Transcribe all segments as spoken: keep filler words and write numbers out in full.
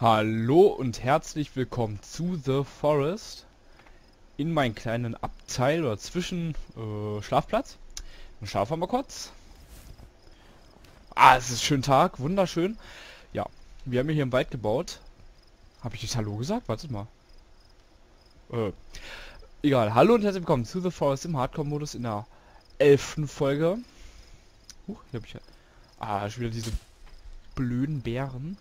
Hallo und herzlich willkommen zu The Forest in meinen kleinen Abteil oder zwischen äh, Schlafplatz. Dann schlafen wir mal kurz. Ah, es ist schön Tag, wunderschön. Ja, wir haben hier im Wald gebaut. Habe ich nicht Hallo gesagt? Wartet mal. Äh, egal, hallo und herzlich willkommen zu The Forest im Hardcore-Modus in der elften Folge. Huch, hier habe ich ja... Ah, schon wieder diese blöden Bären.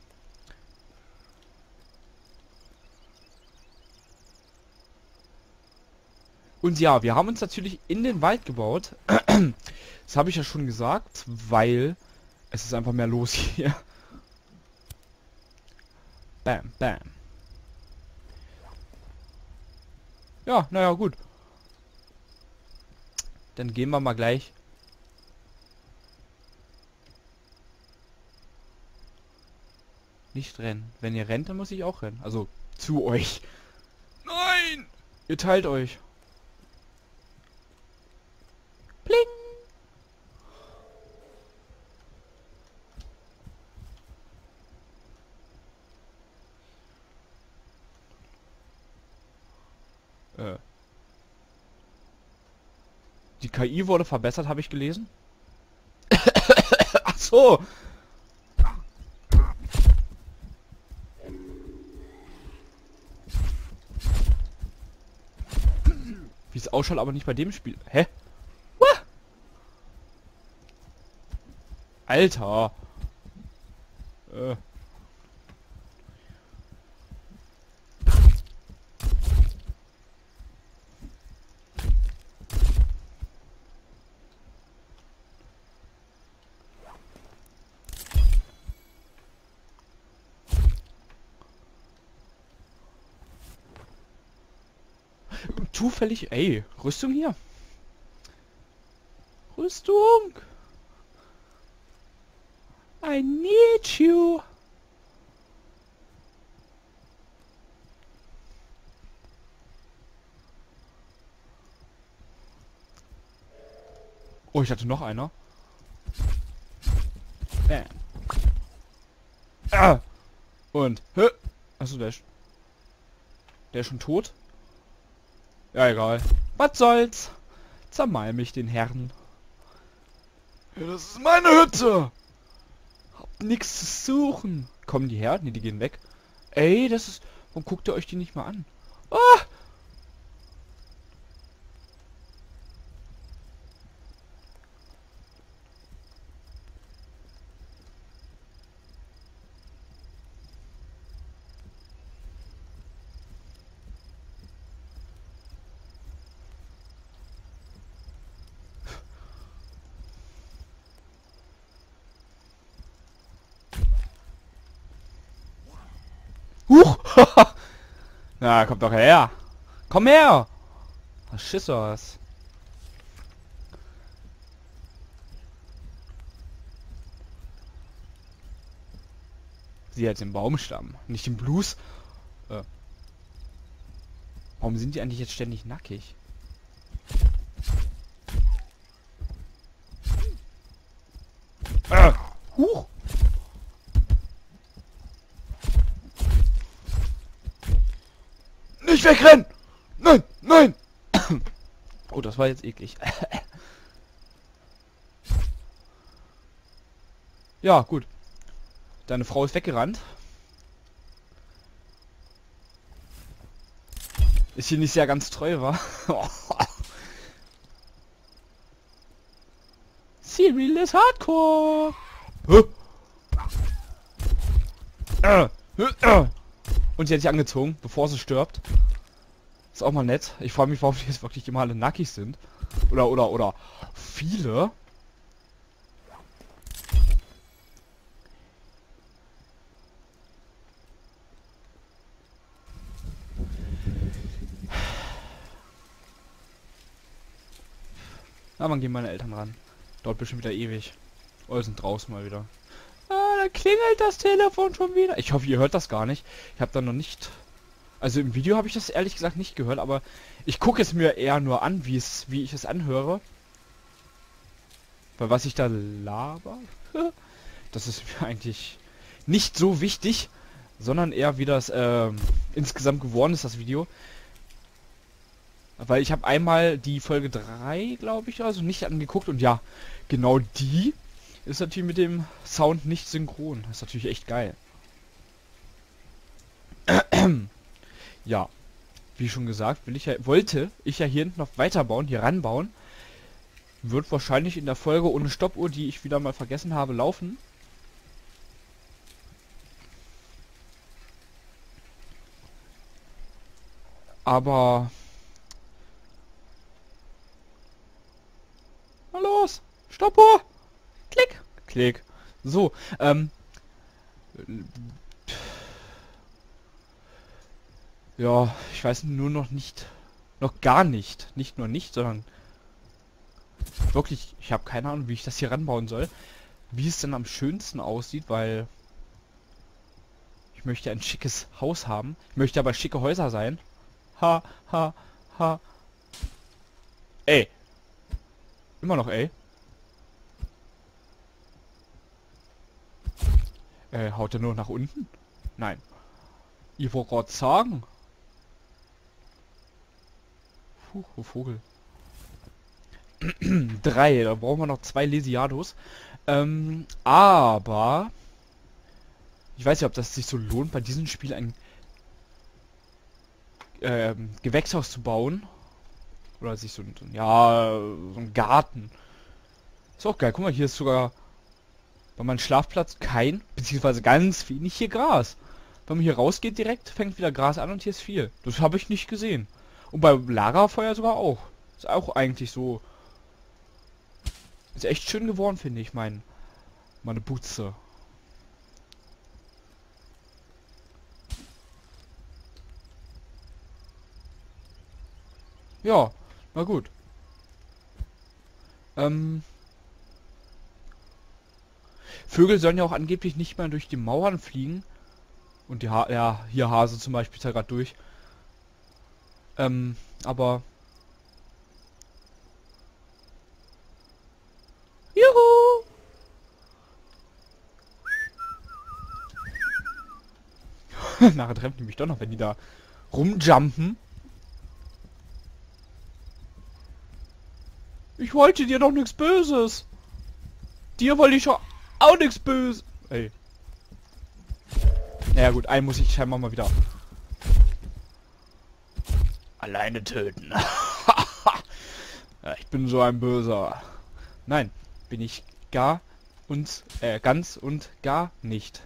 Und ja, wir haben uns natürlich in den Wald gebaut. Das habe ich ja schon gesagt, weil es ist einfach mehr los hier. Bam, bam. Ja, naja, gut. Dann gehen wir mal gleich. Nicht rennen. Wenn ihr rennt, dann muss ich auch rennen. Also, zu euch. Nein! Ihr teilt euch. Pling! Äh. Die K I wurde verbessert, habe ich gelesen. Ach so! Wie es ausschaut, aber nicht bei dem Spiel. Hä? What? Alter! Äh. Zufällig, ey, Rüstung hier. Rüstung. I need you. Oh, ich hatte noch einer. Bam. Ah. Und, hä? Achso, der ist... Der ist schon tot? Ja, egal. Was soll's? Zermal mich den Herren. Ja, das ist meine Hütte. Habt nichts zu suchen. Kommen die her? Ne, die gehen weg. Ey, das ist... Warum guckt ihr euch die nicht mal an? Ah! Huch! Na, kommt doch her! Komm her! Was Schissers? Sie hat den Baumstamm, nicht den Blues. Äh. Warum sind die eigentlich jetzt ständig nackig? Äh. Huch! Nicht wegrennen! Nein! Nein! Oh, das war jetzt eklig. Ja, gut. Deine Frau ist weggerannt. Ist hier nicht sehr ganz treu, wa? Cyril ist Hardcore! Und sie hat sich angezogen, bevor sie stirbt. Ist auch mal nett. Ich frage mich, warum die jetzt wirklich immer alle nackig sind. Oder, oder, oder viele. Na, wann gehen meine Eltern ran? Dauert bestimmt wieder ewig. Oh, sind draußen mal wieder. Ah, da klingelt das Telefon schon wieder. Ich hoffe, ihr hört das gar nicht. Ich habe da noch nicht... Also im Video habe ich das ehrlich gesagt nicht gehört, aber ich gucke es mir eher nur an, wie es, wie ich es anhöre. Weil was ich da laber, das ist mir eigentlich nicht so wichtig. sondern eher wie das ähm, insgesamt geworden ist, das Video. Weil ich habe einmal die Folge drei, glaube ich, also nicht angeguckt und ja, genau die ist natürlich mit dem Sound nicht synchron. Das ist natürlich echt geil. Ja, wie schon gesagt, will ich ja, wollte ich ja hier noch weiterbauen, hier ranbauen. Wird wahrscheinlich in der Folge ohne Stoppuhr, die ich wieder mal vergessen habe, laufen. Aber... Na los! Stoppuhr! Klick! Klick. So, ähm... ja, ich weiß nur noch nicht... Noch gar nicht. Nicht nur nicht, sondern... Wirklich, ich habe keine Ahnung, wie ich das hier ranbauen soll. Wie es denn am schönsten aussieht, weil... Ich möchte ein schickes Haus haben. Ich möchte aber schicke Häuser sein. Ha, ha, ha. Ey. Immer noch ey. Äh, haut er nur nach unten? Nein. Ich wollte gerade sagen. Puh, oh Vogel. Drei, da brauchen wir noch zwei Lesiados. Ähm, aber... Ich weiß nicht, ob das sich so lohnt, bei diesem Spiel ein ähm, Gewächshaus zu bauen. Oder sich so ein, so ein, ja, so ein Garten. Ist auch geil. Guck mal, hier ist sogar bei meinem Schlafplatz kein, beziehungsweise ganz wenig hier Gras. Wenn man hier rausgeht direkt, fängt wieder Gras an und hier ist viel. Das habe ich nicht gesehen. Und beim Lagerfeuer sogar auch. Ist auch eigentlich so... Ist echt schön geworden, finde ich, mein... meine Butze. Ja, na gut. Ähm... Vögel sollen ja auch angeblich nicht mehr durch die Mauern fliegen. Und die ha ja, hier Hase zum Beispiel ist ja gerade durch. Ähm, aber... Juhu! Nachher treffen die mich doch noch, wenn die da rumjumpen. Ich wollte dir doch nichts Böses. Dir wollte ich doch auch nichts Böses. Ey. Naja gut, einen muss ich scheinbar mal wieder alleine töten. Ja, ich bin so ein Böser. Nein, bin ich gar und äh, ganz und gar nicht.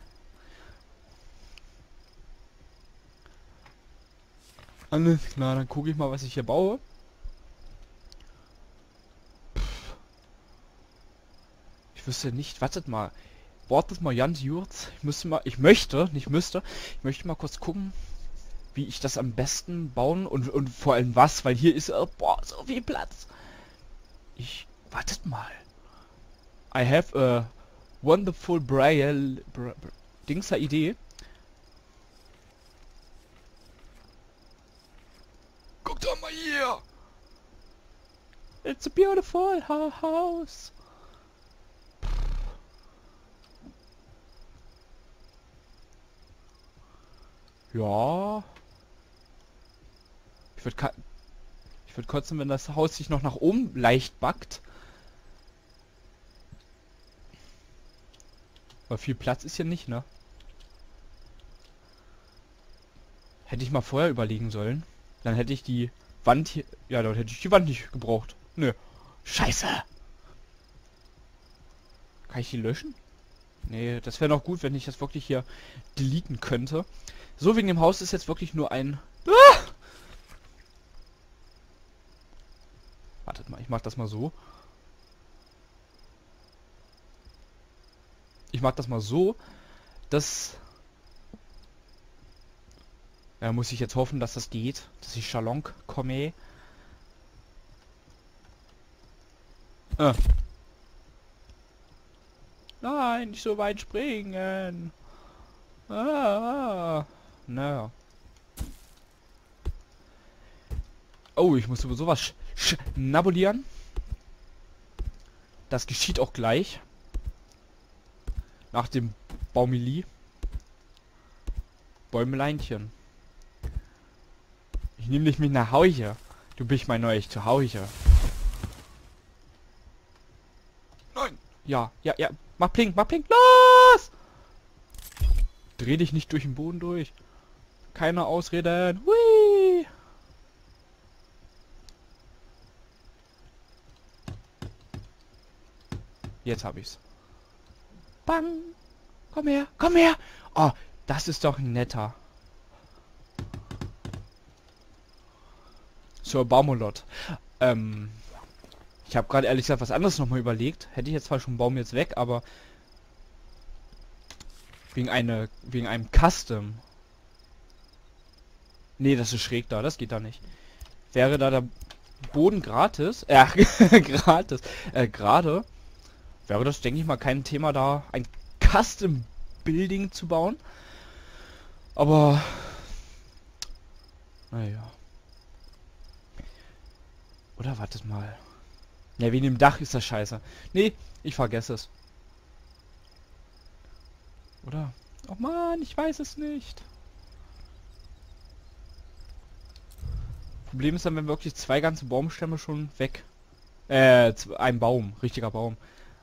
Alles klar, dann gucke ich mal, was ich hier baue. Pff. Ich wüsste nicht, wartet mal. Wartet mal ganz kurz. Ich müsste mal, ich möchte, nicht müsste, ich möchte mal kurz gucken, wie ich das am besten bauen und, und vor allem was, weil hier ist, oh, boah, so viel Platz. Ich, wartet mal. I have a wonderful braille, bra, bra, Dingser Idee. Guck doch mal hier. It's a beautiful house. Ja. Ich würde ich würde kotzen, wenn das Haus sich noch nach oben leicht backt. Aber viel Platz ist hier nicht, ne? Hätte ich mal vorher überlegen sollen. Dann hätte ich die Wand hier... Ja, dann hätte ich die Wand nicht gebraucht. Nö. Scheiße. Kann ich die löschen? Nee, das wäre noch gut, wenn ich das wirklich hier deleten könnte. So, wegen dem Haus ist jetzt wirklich nur ein... Ah! Wartet mal, ich mach das mal so. Ich mach das mal so, dass... Ja, muss ich jetzt hoffen, dass das geht, dass ich Schalonk komme. Äh. Nein, nicht so weit springen. Ah, naja. Oh, ich muss über sowas sch schnabulieren. Das geschieht auch gleich. Nach dem Baumili. Bäumeleinchen. Ich nehme dich mit nach Hause. Du bist mein neues Zuhause. Nein. Ja, ja, ja. Mach Pling, mach Pling. Los! Dreh dich nicht durch den Boden durch. Keine Ausreden. Hui! Jetzt hab ich's. Bang! Komm her, komm her! Oh, das ist doch netter. Zur Baumolot. Ähm, ich habe gerade ehrlich gesagt was anderes nochmal überlegt. Hätte ich jetzt zwar schon einen Baum jetzt weg, aber wegen eine wegen einem Custom. Nee, das ist schräg da, das geht da nicht. Wäre da der Boden gratis, äh, gratis, äh, gerade, wäre das, denke ich mal, kein Thema, da ein Custom Building zu bauen. Aber naja. Oder wartet mal. Ja, wegen dem Dach ist das scheiße. Nee, ich vergesse es. Oder? Oh Mann, ich weiß es nicht. Problem ist dann, wenn wirklich zwei ganze Baumstämme schon weg. Äh, ein Baum, richtiger Baum.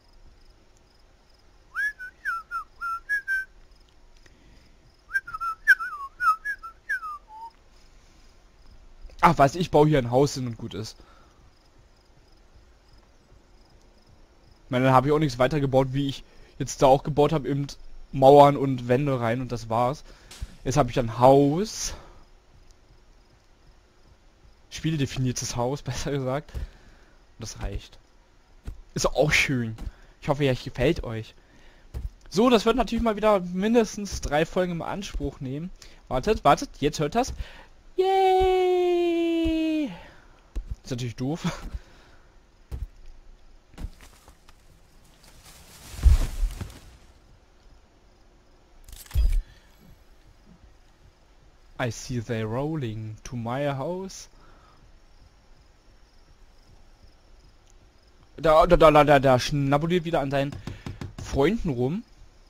Ach was, ich baue hier ein Haus hin und gut ist. Ich meine, dann habe ich auch nichts weiter gebaut, wie ich jetzt da auch gebaut habe, eben Mauern und Wände rein und das war's. Jetzt habe ich ein Haus. Spieldefiniertes Haus, besser gesagt. Und das reicht. Ist auch schön. Ich hoffe, ja, gefällt euch. So, das wird natürlich mal wieder mindestens drei Folgen im Anspruch nehmen. Wartet, wartet, jetzt hört das. Yay! Ist natürlich doof. I see they rolling to my house. Da, da, da, da, da schnabuliert wieder an seinen Freunden rum.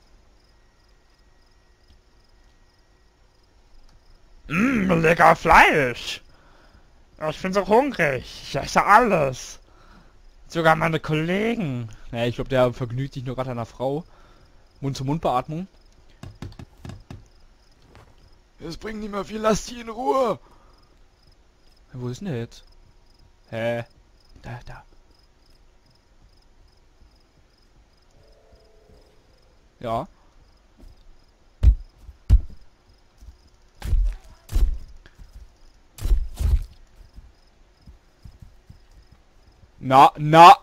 Mmm, lecker Fleisch. Ich bin so hungrig. Ich esse alles. Sogar meine Kollegen. Naja, ich glaube, der vergnügt sich nur gerade an einer Frau. Mund-zu-Mund-Beatmung. Es bringt nicht mehr viel, lasst die in Ruhe. Wo ist denn der jetzt? Hä? Da, da. Ja. Na, na.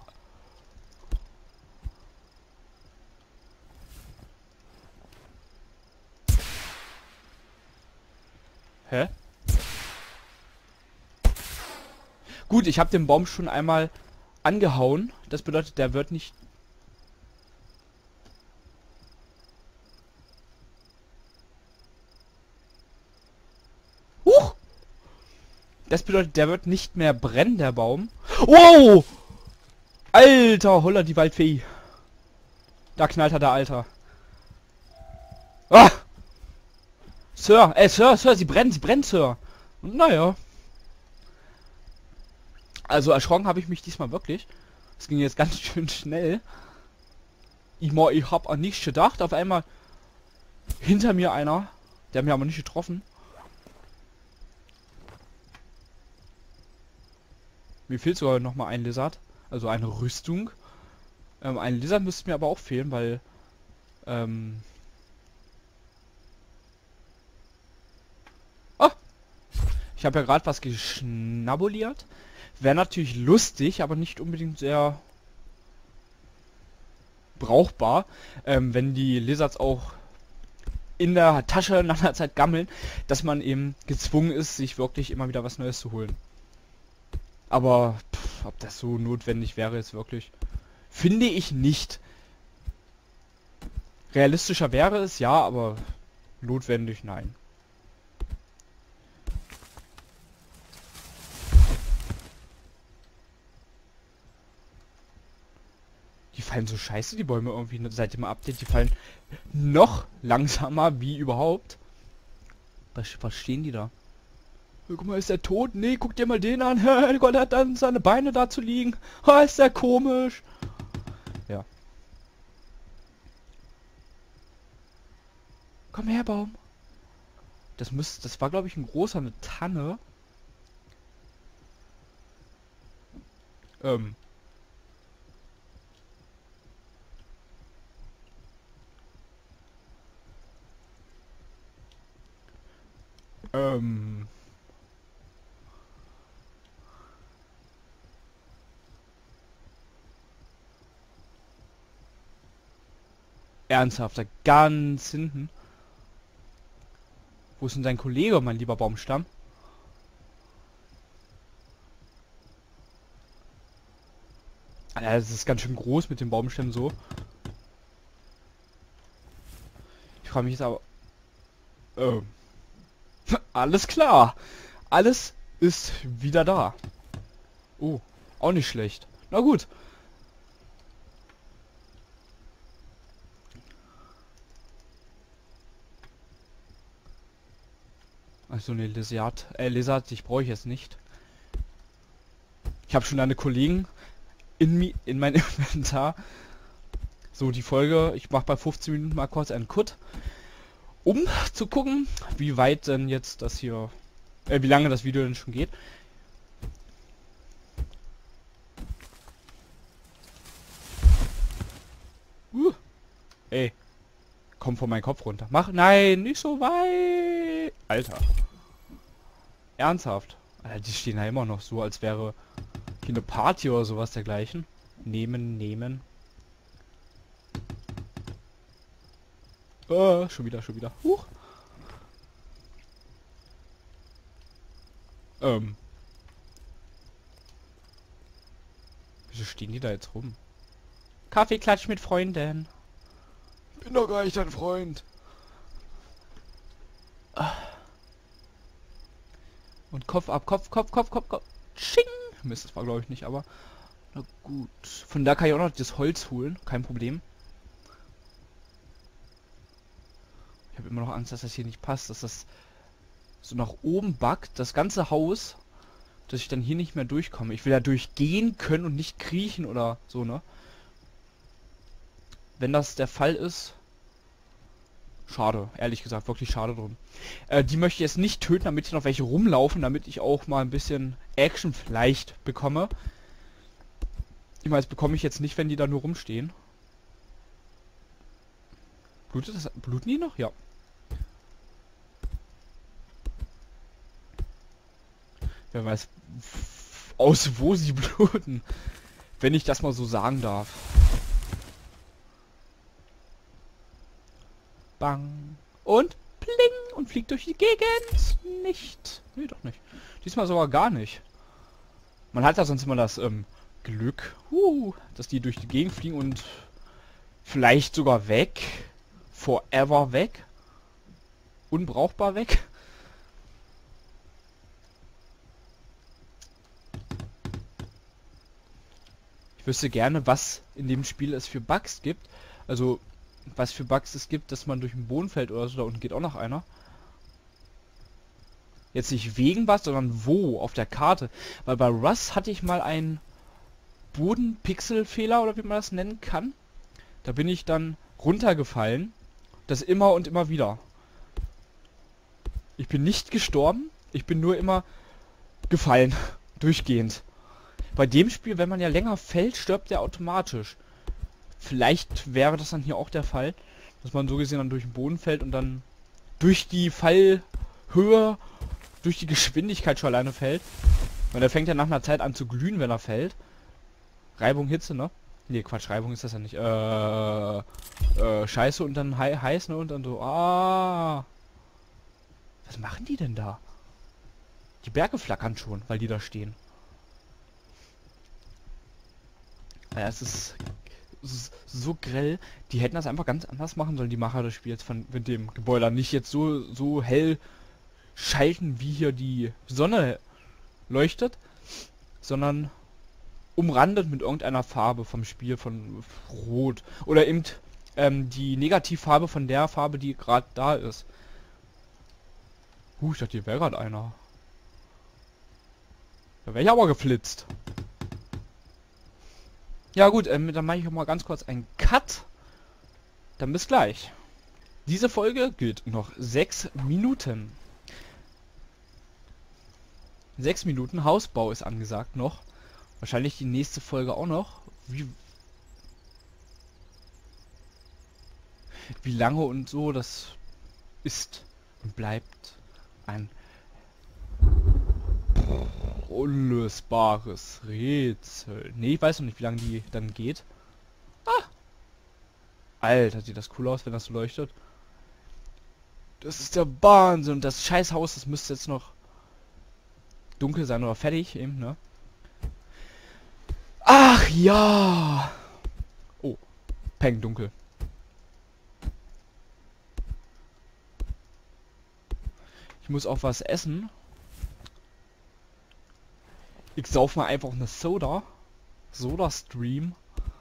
Hä? Gut, ich habe den Baum schon einmal angehauen. Das bedeutet, der wird nicht... Huch! Das bedeutet, der wird nicht mehr brennen, der Baum. Wow! Alter, holla die Waldfee. Da knallt er, der Alter. Ah! Sir, ey, Sir, Sir, sie brennt, sie brennt, Sir. Naja. Also erschrocken habe ich mich diesmal wirklich. Es ging jetzt ganz schön schnell. Ich, mal, ich habe an nichts gedacht. Auf einmal hinter mir einer. Der hat mir aber nicht getroffen. Mir fehlt sogar noch mal ein Lizard. Also eine Rüstung. Ähm, ein Lizard müsste mir aber auch fehlen, weil... Ähm... Oh! Ich habe ja gerade was geschnabuliert. Wäre natürlich lustig, aber nicht unbedingt sehr brauchbar, ähm, wenn die Lizards auch in der Tasche nach einer Zeit gammeln, dass man eben gezwungen ist, sich wirklich immer wieder was Neues zu holen. Aber pff, ob das so notwendig wäre, ist wirklich... Finde ich nicht. Realistischer wäre es, ja, aber notwendig, nein. Die fallen so scheiße, die Bäume irgendwie seit dem Update. Die fallen noch langsamer wie überhaupt. Was, was stehen die da? Oh, guck mal, ist der tot? Nee, guck dir mal den an. Gott, er hat dann seine Beine dazu liegen. Oh, ist der komisch. Ja. Komm her, Baum. Das muss, das war, glaube ich, ein großer, eine Tanne. Ähm. Ähm. Ernsthafter, ganz hinten. Wo ist denn dein Kollege, mein lieber Baumstamm? Alter, das ist ganz schön groß mit den Baumstämmen so. Ich frage mich jetzt aber... Ähm. Alles klar. Alles ist wieder da. Oh, auch nicht schlecht. Na gut. Also eine Lizard, äh, Lizard, ich brauche ich jetzt nicht. Ich habe schon eine Kollegen in mi in mein Inventar. So, die Folge, ich mache bei fünfzehn Minuten mal kurz einen Cut, um zu gucken, wie weit denn jetzt das hier, äh, wie lange das Video denn schon geht. Uh, ey, komm von meinem Kopf runter. Mach, nein, nicht so weit. Alter. Ernsthaft. Alter, die stehen ja immer noch so, als wäre hier eine Party oder sowas dergleichen. Nehmen, nehmen. Oh, schon wieder, schon wieder. Huch. Ähm. Wieso stehen die da jetzt rum? Kaffeeklatsch mit Freunden. Bin doch gar nicht dein Freund. Und Kopf ab, Kopf, Kopf, Kopf, Kopf, Kopf. Sching! Mist, war glaube ich nicht, aber... Na gut. Von da kann ich auch noch das Holz holen. Kein Problem. Ich habe immer noch Angst, dass das hier nicht passt. Dass das so nach oben backt. Das ganze Haus. Dass ich dann hier nicht mehr durchkomme. Ich will ja durchgehen können und nicht kriechen oder so, ne? Wenn das der Fall ist... Schade, ehrlich gesagt, wirklich schade drum. Äh, die möchte ich jetzt nicht töten, damit hier noch welche rumlaufen, damit ich auch mal ein bisschen Action vielleicht bekomme. Ich meine, das bekomme ich jetzt nicht, wenn die da nur rumstehen. Blutet das? Bluten die noch? Ja. Wer weiß, aus wo sie bluten. Wenn ich das mal so sagen darf. Bang. Und pling. Und fliegt durch die Gegend. Nicht. Nee, doch nicht. Diesmal sogar gar nicht. Man hat ja sonst immer das ähm, Glück, uh, dass die durch die Gegend fliegen und vielleicht sogar weg. Forever weg. Unbrauchbar weg. Ich wüsste gerne, was in dem Spiel es für Bugs gibt. Also... was für Bugs es gibt, dass man durch den Boden fällt oder so. Da unten geht auch noch einer. Jetzt nicht wegen was, sondern wo auf der Karte. Weil bei Rust hatte ich mal einen Bodenpixelfehler oder wie man das nennen kann. Da bin ich dann runtergefallen. Das immer und immer wieder. Ich bin nicht gestorben. Ich bin nur immer gefallen. Durchgehend. Bei dem Spiel, wenn man ja länger fällt, stirbt der automatisch. Vielleicht wäre das dann hier auch der Fall, dass man so gesehen dann durch den Boden fällt und dann durch die Fallhöhe, durch die Geschwindigkeit schon alleine fällt. Weil der fängt ja nach einer Zeit an zu glühen, wenn er fällt. Reibung, Hitze, ne? Ne, Quatsch, Reibung ist das ja nicht. Äh, äh, Scheiße und dann hei heiß, ne? Und dann so, ah. Was machen die denn da? Die Berge flackern schon, weil die da stehen. Ja, es ist... so grell, die hätten das einfach ganz anders machen sollen, die Macher des Spiels von mit dem Gebäude. Nicht jetzt so so hell schalten, wie hier die Sonne leuchtet, sondern umrandet mit irgendeiner Farbe vom Spiel, von Rot. Oder eben ähm, die Negativfarbe von der Farbe, die gerade da ist. Huh, ich dachte, hier wäre gerade einer. Da wäre ich aber geflitzt. Ja gut, ähm, dann mache ich auch mal ganz kurz einen Cut. Dann bis gleich. Diese Folge geht noch sechs Minuten. Sechs Minuten Hausbau ist angesagt noch. Wahrscheinlich die nächste Folge auch noch. Wie, wie lange und so, das ist und bleibt ein unlösbares Rätsel. Nee, ich weiß noch nicht, wie lange die dann geht. Ah! Alter, sieht das cool aus, wenn das so leuchtet. Das ist der Wahnsinn. Und das Scheißhaus, das müsste jetzt noch dunkel sein oder fertig eben, ne? Ach ja! Oh, Peng, dunkel. Ich muss auch was essen. Ich sauf mal einfach eine Soda. Soda Stream.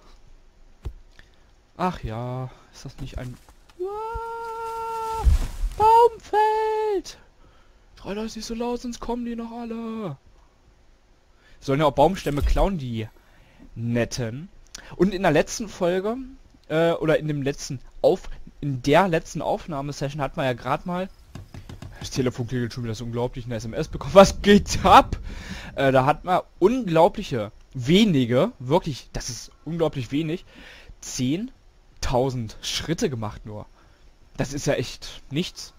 Ach ja, ist das nicht ein... Uah, Baum fällt! Schrei das nicht so laut, sonst kommen die noch alle. Sollen ja auch Baumstämme klauen, die Netten. Und in der letzten Folge, äh, oder in dem letzten Auf... In der letzten Aufnahmesession hat man ja gerade mal... Das Telefon klingelt schon wieder, so unglaublich, eine S M S bekommen. Was geht ab? Äh, da hat man unglaubliche, wenige, wirklich, das ist unglaublich wenig, zehntausend Schritte gemacht nur. Das ist ja echt nichts.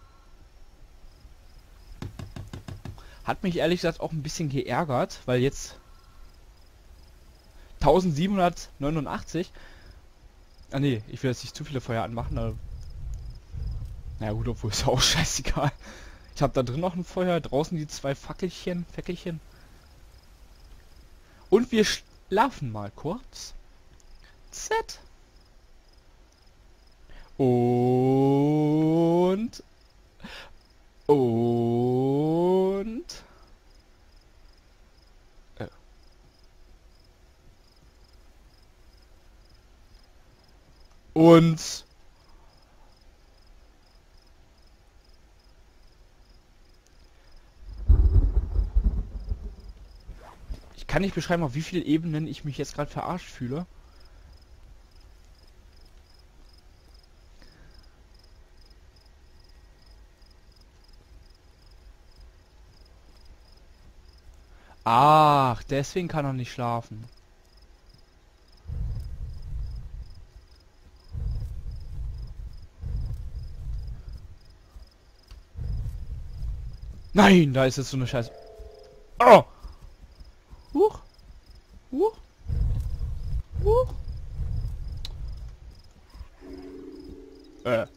Hat mich ehrlich gesagt auch ein bisschen geärgert, weil jetzt eintausendsiebenhundertneunundachtzig. Ah ne, ich will jetzt nicht zu viele Feuer anmachen. Aber naja gut, obwohl ist ja auch scheißegal. Ich habe da drin noch ein Feuer, draußen die zwei Fackelchen, Fackelchen. Und wir schlafen mal kurz. Z. Und... Und... Äh. Und... Ich kann nicht beschreiben, auf wie viele Ebenen ich mich jetzt gerade verarscht fühle. Ach, deswegen kann er nicht schlafen. Nein, da ist jetzt so eine Scheiße. Oh! Huch! Huch! Huch! Äh.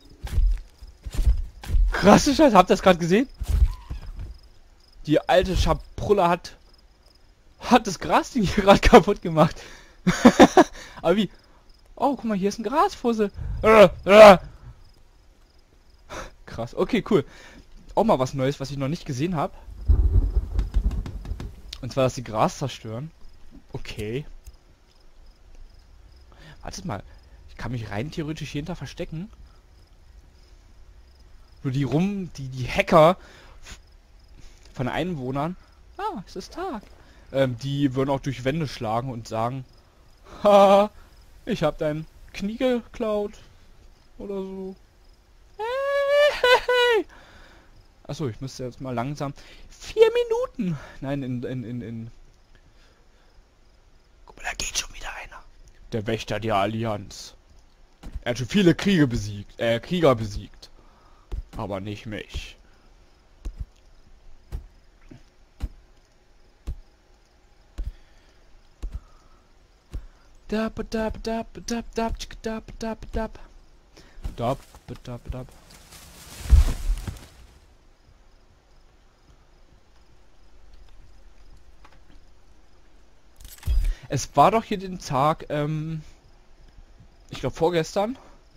Krasse Scheiße, habt ihr das gerade gesehen? Die alte Schaprulle hat hat das Grasding hier gerade kaputt gemacht. Aber wie? Oh, guck mal, hier ist ein Grasfussel. Äh, äh. Krass, okay, cool. Auch mal was Neues, was ich noch nicht gesehen habe. Und zwar, dass die Gras zerstören. Okay. Wartet mal. Ich kann mich rein theoretisch hier hinter verstecken. Nur die rum, die, die Hacker von Einwohnern. Ah, es ist Tag. Ähm, die würden auch durch Wände schlagen und sagen, haha, ich hab dein Knie geklaut. Oder so. Hey. Achso, ich müsste jetzt mal langsam. Vier Minuten! Nein, in, in, in, in. Guck mal, da geht schon wieder einer. Der Wächter der Allianz. Er hat schon viele Kriege besiegt. Äh, Krieger besiegt. Aber nicht mich. Dab dab dab dab dab dab dab dab dab dab dab. Es war doch hier den Tag, ähm, ich glaube vorgestern.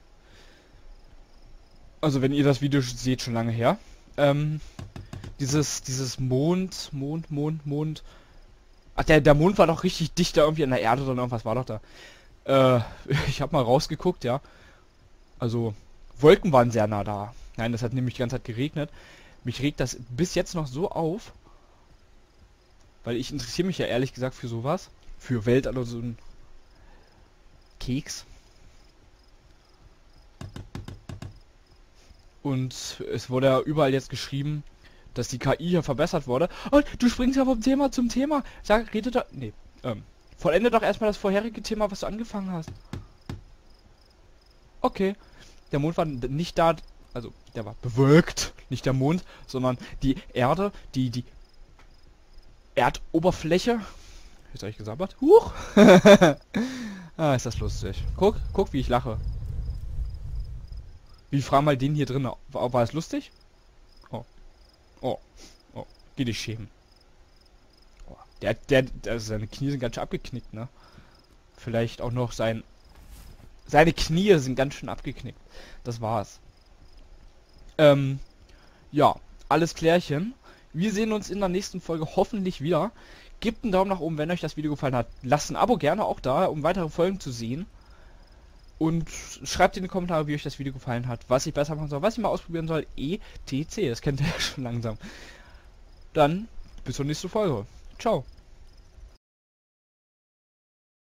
Also wenn ihr das Video seht, schon lange her. Ähm, dieses, dieses Mond, Mond, Mond, Mond. Ach, der, der Mond war doch richtig dicht da irgendwie an der Erde oder irgendwas war doch da. Äh, ich habe mal rausgeguckt, ja. Also, Wolken waren sehr nah da. Nein, das hat nämlich die ganze Zeit geregnet. Mich regt das bis jetzt noch so auf. Weil ich interessiere mich ja ehrlich gesagt für sowas. Für Welt, also so ein Keks. Und es wurde ja überall jetzt geschrieben, dass die K I hier verbessert wurde. Oh, du springst ja vom Thema zum Thema. Sag, rede doch... Nee, ähm... vollende doch erstmal das vorherige Thema, was du angefangen hast. Okay. Der Mond war nicht da... Also, der war bewölkt. Nicht der Mond, sondern die Erde, die... die... Erdoberfläche. Jetzt habe ich gesabbert. Huch! Ah, ist das lustig. Guck, guck, wie ich lache. Wie frag mal den hier drin. War, war es lustig? Oh. Oh. Oh. Geh dich schämen. Oh. Der, der, der, seine Knie sind ganz schön abgeknickt, ne? Vielleicht auch noch sein... Seine Knie sind ganz schön abgeknickt. Das war's. Ähm, ja. Alles klärchen. Wir sehen uns in der nächsten Folge hoffentlich wieder. Gebt einen Daumen nach oben, wenn euch das Video gefallen hat. Lasst ein Abo gerne auch da, um weitere Folgen zu sehen. Und schreibt in die Kommentare, wie euch das Video gefallen hat, was ich besser machen soll, was ich mal ausprobieren soll. et cetera. Das kennt ihr ja schon langsam. Dann bis zur nächsten Folge. Ciao.